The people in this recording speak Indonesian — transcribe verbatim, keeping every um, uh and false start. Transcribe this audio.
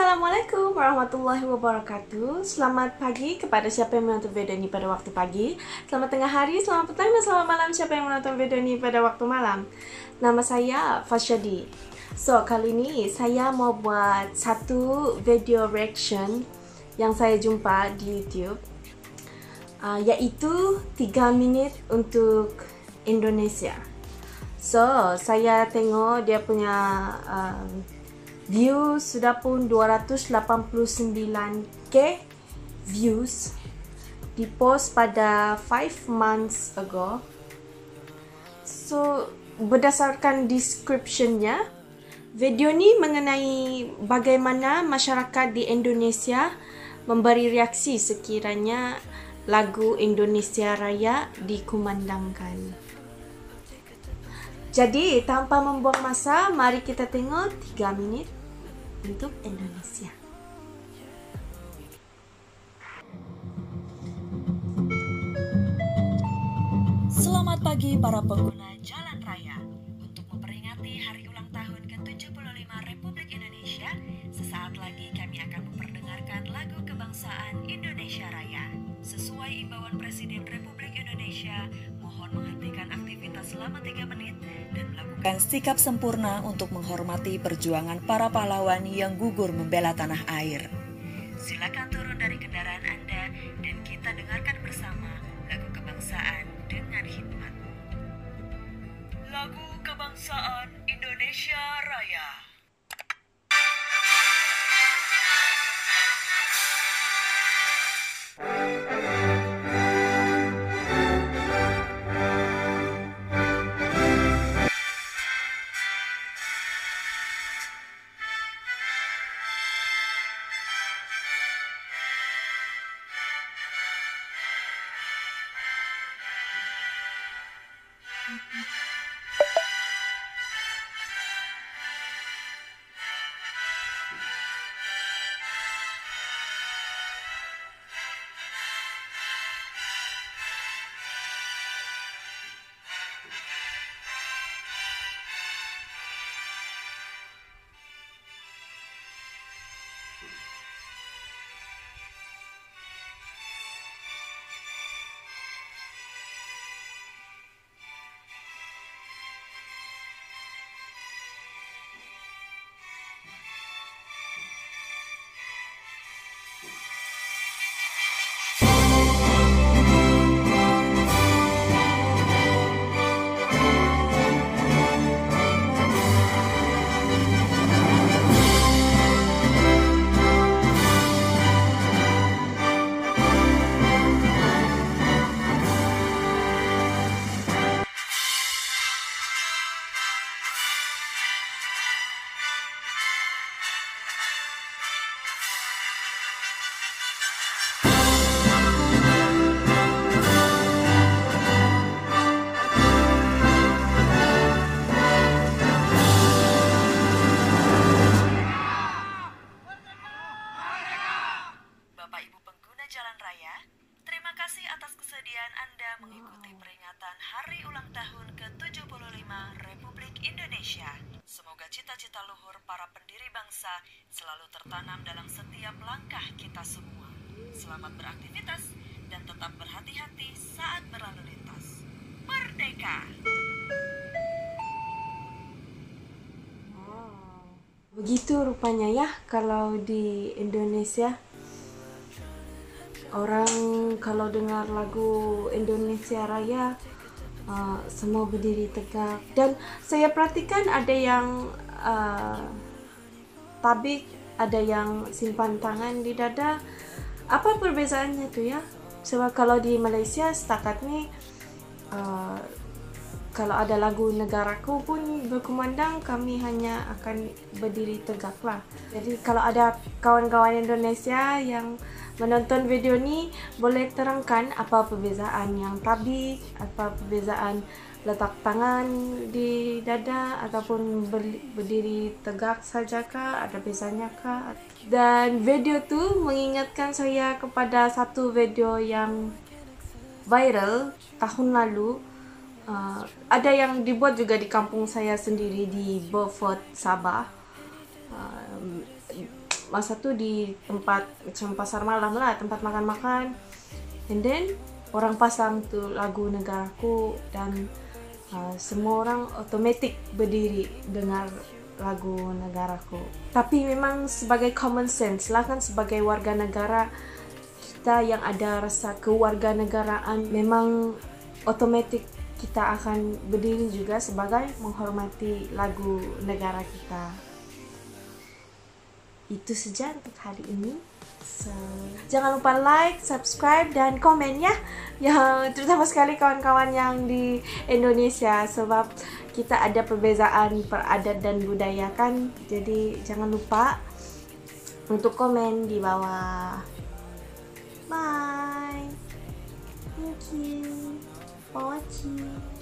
Assalamualaikum warahmatullahi wabarakatuh. Selamat pagi kepada siapa yang menonton video ini pada waktu pagi. Selamat tengah hari, selamat petang, dan selamat malam siapa yang menonton video ini pada waktu malam. Nama saya Fasyadi. So, kali ini saya mau buat satu video reaction yang saya jumpa di YouTube, uh, yaitu tiga minit untuk Indonesia. So, saya tengok dia punya uh, views sudah pun dua ratus lapan puluh sembilan k views, di post pada five months ago. So, berdasarkan descriptionnya, video ni mengenai bagaimana masyarakat di Indonesia memberi reaksi sekiranya lagu Indonesia Raya dikumandangkan. Jadi, tanpa membuang masa, mari kita tengok tiga minit untuk Indonesia. Selamat pagi para pengguna jalan raya. Untuk memperingati hari ulang tahun ke tujuh puluh lima Republik Indonesia, sesaat lagi kami akan memperdengarkan lagu kebangsaan Indonesia Raya. Sesuai imbauan Presiden Republik Indonesia, mohon menghentikan aktivitas selama tiga menit dan melakukan sikap sempurna untuk menghormati perjuangan para pahlawan yang gugur membela tanah air. Silakan turun dari kendaraan Anda dan kita dengarkan bersama lagu kebangsaan dengan hikmat. Lagu kebangsaan Indonesia Raya. Bapak Ibu pengguna jalan raya, terima kasih atas kesediaan Anda mengikuti peringatan Hari Ulang Tahun ke tujuh puluh lima Republik Indonesia. Semoga cita-cita luhur para pendiri bangsa selalu tertanam dalam setiap langkah kita semua. Selamat beraktivitas dan tetap berhati-hati saat berlalu lintas. Merdeka! Begitu rupanya ya kalau di Indonesia. Orang kalau dengar lagu Indonesia Raya uh, semua berdiri tegak, dan saya perhatikan ada yang uh, tabik, ada yang simpan tangan di dada. Apa perbezaannya tuh ya? Sebab kalau di Malaysia setakat ni uh, kalau ada lagu negaraku pun berkumandang, kami hanya akan berdiri tegak lah. Jadi kalau ada kawan-kawan Indonesia yang menonton video ni, boleh terangkan apa perbezaan yang tabik, apa perbezaan letak tangan di dada ataupun berdiri tegak sajakah, ada bezanya kah? Dan video tu mengingatkan saya kepada satu video yang viral tahun lalu. Uh, ada yang dibuat juga di kampung saya sendiri di Beaufort, Sabah. Uh, masa tuh di tempat macam pasar malam lah, tempat makan-makan, and then orang pasang tuh lagu negaraku, dan uh, semua orang otomatis berdiri dengar lagu negaraku. Tapi memang sebagai common sense lah kan, sebagai warga negara kita yang ada rasa kewarganegaraan, memang otomatis kita akan berdiri juga sebagai menghormati lagu negara kita. Itu saja untuk hari ini. So, jangan lupa like, subscribe, dan komen ya, yang terutama sekali kawan-kawan yang di Indonesia, sebab kita ada perbezaan peradat dan budaya kan. Jadi jangan lupa untuk komen di bawah. Bye. Thank you for watching.